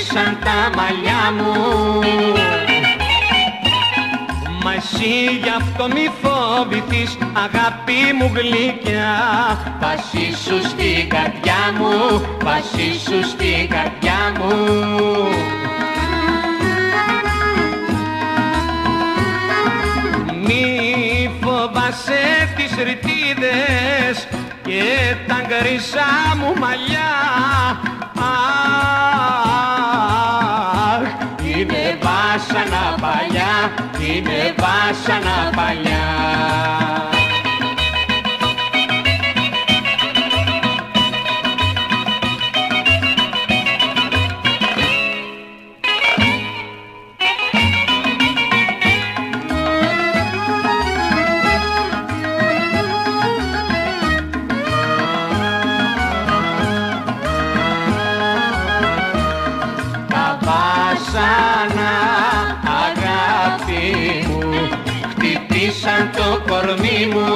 χτυπήσαν τα μαλλιά μου. Μα εσύ γι' αυτό μη φοβηθείς, αγάπη μου γλυκιά. Βασίσου στην καρδιά μου, βασίσου στην καρδιά μου. Μη φοβάσαι τις ρητίδες και τα γκρίζα μου μαλλιά. Είναι βάσανα παλιά, είναι βάσανα παλιά. Αγάπη μου, χτυπήσαν το κορμί μου.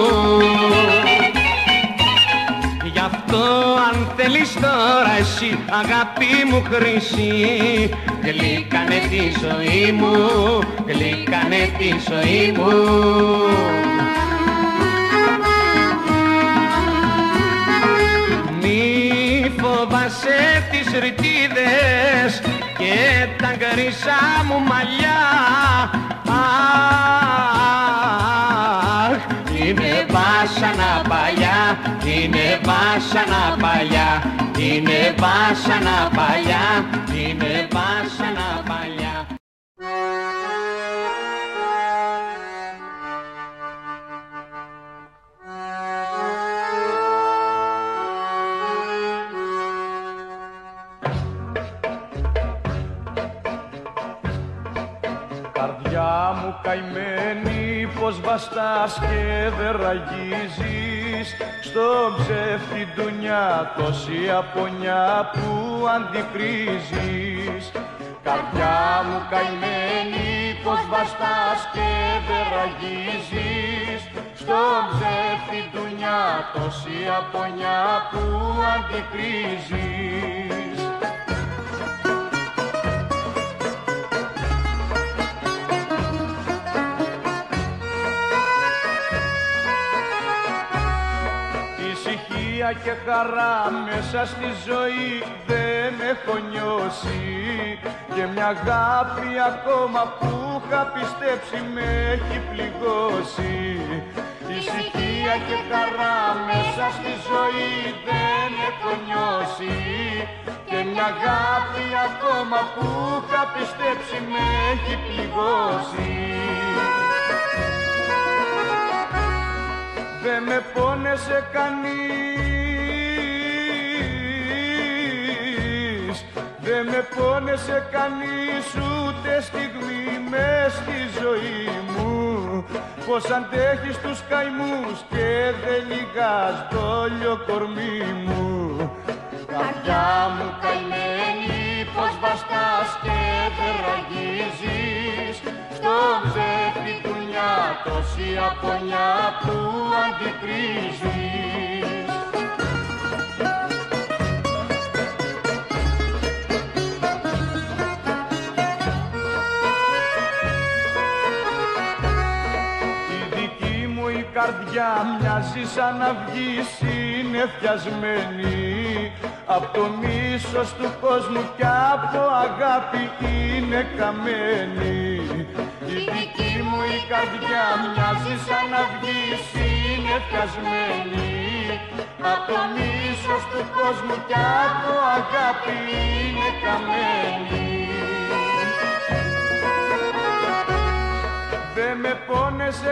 Γι' αυτό αν θέλεις τώρα εσύ, αγάπη μου χρυσή, γλύκανε τη ζωή μου, γλύκανε τη ζωή μου. Μη φοβάσαι τις ρητίδες και τα γκρίζα μου μαλλιά. Είναι βάσανα παλιά, είναι βάσανα παλιά, είναι βάσανα παλιά, είναι βάσανα παλιά. Καρδιά μου καημένη, πως βαστάς και δεν ραγίζεις, στον ψεύτη ντουνιά τόση απονιά που αντικρίζεις. Καρδιά μου καημένη, πως βαστάς και δεν ραγίζεις, στον ψεύτη ντουνιά τόση απονιά που αντικρίζεις. Και χαρά μέσα στη ζωή δεν έχω νιώσει, και μια αγάπη ακόμα που είχα πιστέψει με έχει πληγώσει. Ησυχία και χαρά μέσα στη ζωή δεν έχω νιώσει, και μια αγάπη ακόμα που είχα πιστέψει με έχει πληγώσει. Δεν με πόνεσε κανείς, δεν με πόνεσε κανείς ούτε στιγμή μες στη ζωή μου, πως αντέχεις τους καημούς και δεν λυγάς το όλιο κορμί μου. Καρδιά μου καημένη, πως βαστάς και δεν ραγίζεις, στον ψεύτη ντουνιά τόση απονιά που αντικρίζεις. Η δική μου η καρδιά μοιάζει σαν αυγή συννεφιασμένη, απ' το μίσος του κόσμου κι από αγάπη είναι καμένη. Η δική μου η καρδιά μοιάζει σαν αυγή συννεφιασμένη, απ' το μίσος του κόσμου κι από αγάπη είναι καμένη. Δεν με πόνεσε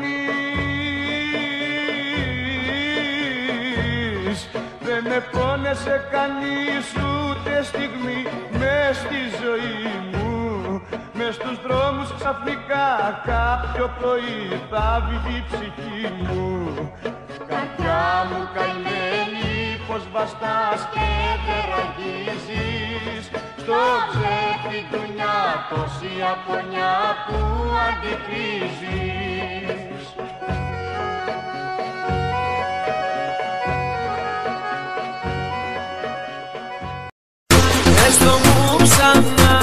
κανείς, δεν με πόνεσε κανείς ούτε στιγμή μες στη ζωή μου. Μες στους δρόμους ξαφνικά κάποιο πρωί θα βγει η ψυχή μου. Καρδιά μου καημένη, πως βαστάς και δεν ραγίζεις, στο ψεύτη ντουνιά τόση απονιά που αντικρίζεις. πες το μου ξανά.